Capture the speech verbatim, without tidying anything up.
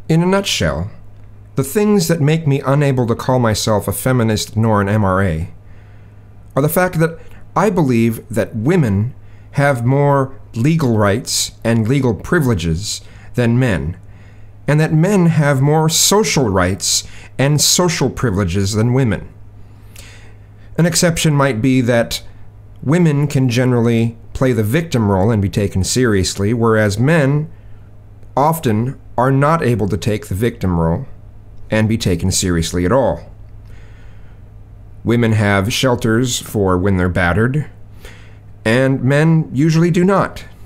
In a nutshell, the things that make me unable to call myself a feminist nor an M R A are the fact that I believe that women have more legal rights and legal privileges than men, and that men have more social rights and social privileges than women. An exception might be that women can generally play the victim role and be taken seriously, whereas men often are not able to take the victim role and be taken seriously at all. Women have shelters for when they're battered, and men usually do not.